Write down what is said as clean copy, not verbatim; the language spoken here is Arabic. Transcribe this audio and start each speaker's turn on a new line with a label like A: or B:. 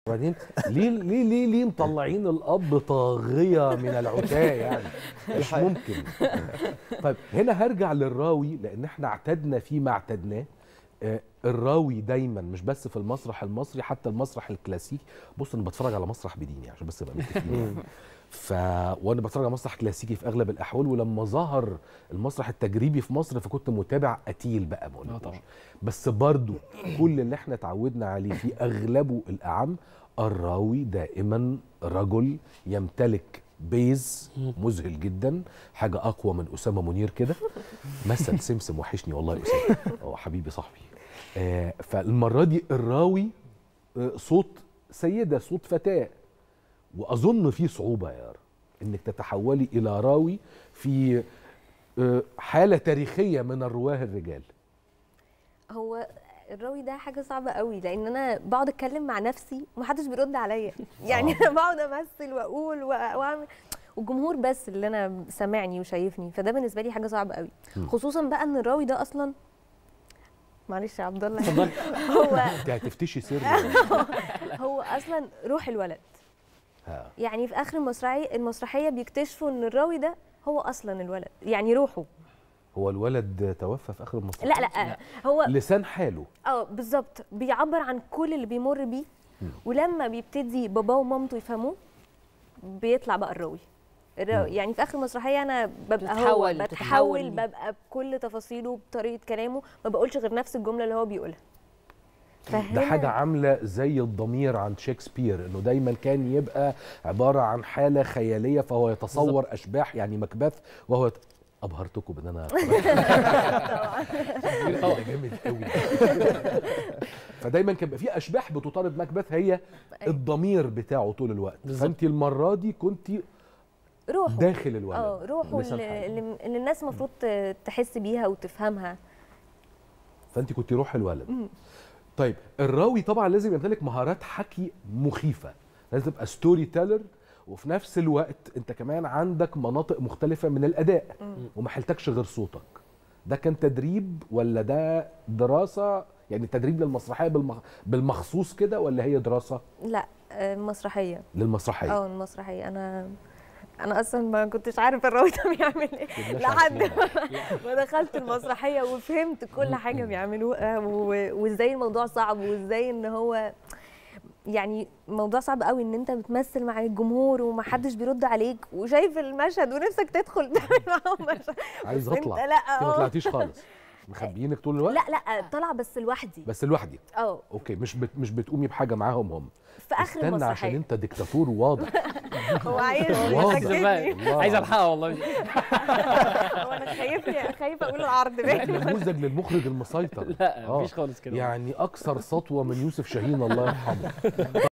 A: وبعدين ليه مطلعين الاب طاغيه من العتاه يعني مش ممكن. طيب هنا هرجع للراوي لان احنا اعتدنا فيما اعتدناه. الراوي دايما مش بس في المسرح المصري، حتى المسرح الكلاسيكي. بص انا بتفرج على مسرح بديني عشان بس ابقى متفقين. وانا بتفرج على مسرح كلاسيكي في اغلب الاحوال، ولما ظهر المسرح التجريبي في مصر فكنت متابع قتيل بقى طبعا. بس برضو كل اللي احنا اتعودنا عليه في اغلبه الاعم الراوي دائما رجل يمتلك بيز مذهل جدا، حاجه اقوى من اسامه منير كده مثل سمسم وحشني والله يا اسامه حبيبي صاحبي. فالمره دي الراوي صوت سيده، صوت فتاه، واظن في صعوبه يا يارا انك تتحولي الى راوي في حاله تاريخيه من الرواه الرجال.
B: هو الراوي ده حاجه صعبه قوي، لان انا بقعد اتكلم مع نفسي ومحدش بيرد عليا يعني انا بقعد امثل واقول واعمل، والجمهور بس اللي انا سامعني وشايفني، فده بالنسبه لي حاجه صعبه قوي. خصوصا بقى ان الراوي ده اصلا، معلش يا عبد الله هو
A: انت هتفتشي سر
B: هو اصلا روح الولد. يعني في اخر المسرحيه بيكتشفوا ان الراوي ده هو اصلا الولد، يعني روحه.
A: هو الولد توفى في اخر المسرحيه؟
B: لا هو
A: لسان حاله
B: بالظبط بيعبر عن كل اللي بيمر بيه. ولما بيبتدي باباه ومامته يفهموه بيطلع بقى الراوي. يعني في اخر المسرحيه انا ببقى بتحول ببقى بكل تفاصيله بطريقه كلامه، ما بقولش غير نفس الجمله اللي هو بيقولها.
A: ده حاجه عامله زي الضمير عند شكسبير، انه دايما كان يبقى عباره عن حاله خياليه فهو يتصور اشباح، يعني مكبث وهو ابهرتكم بان انا طبعا جامد قوي. فدايما كان في اشباح بتطارد مكبث، هي الضمير بتاعه طول الوقت. فانت المره دي كنت
B: روحه
A: داخل الولد،
B: روحه اللي الناس المفروض تحس بيها وتفهمها.
A: فانت كنت روح الولد. طيب الراوي طبعا لازم يمتلك مهارات حكي مخيفه، لازم تبقى ستوري تيلر، وفي نفس الوقت انت كمان عندك مناطق مختلفه من الاداء وما حلتكش غير صوتك. ده كان تدريب ولا ده دراسه؟ يعني تدريب للمسرحيه بالمخصوص كده ولا هي دراسه؟
B: لا مسرحيه.
A: للمسرحيه؟
B: المسرحيه. انا اصلا ما كنتش عارف الراوي ده بيعمل ايه لحد ما دخلت المسرحيه وفهمت كل حاجه بيعملوها وازاي الموضوع صعب، وازاي ان هو يعني موضوع صعب قوي ان انت بتمثل مع الجمهور ومحدش بيرد عليك وشايف المشهد ونفسك تدخل تعمل معاهم مشهد.
A: عايز اطلع. انت ما طلعتيش خالص؟ مخبيينك طول الوقت؟
B: لا طالعه بس لوحدي.
A: بس لوحدي؟ اوكي. مش بتقومي بحاجه معاهم هم
B: في اخر المسرحيه؟
A: عشان انت دكتاتور واضح.
B: هو عايز يتاكدني.
C: عايز الحقها والله.
B: هو انا خايفه اقول العرض باين.
A: نموذج للمخرج المسيطر.
C: لا مفيش خالص كده
A: يعني اكثر سطوه من يوسف شاهين الله يرحمه.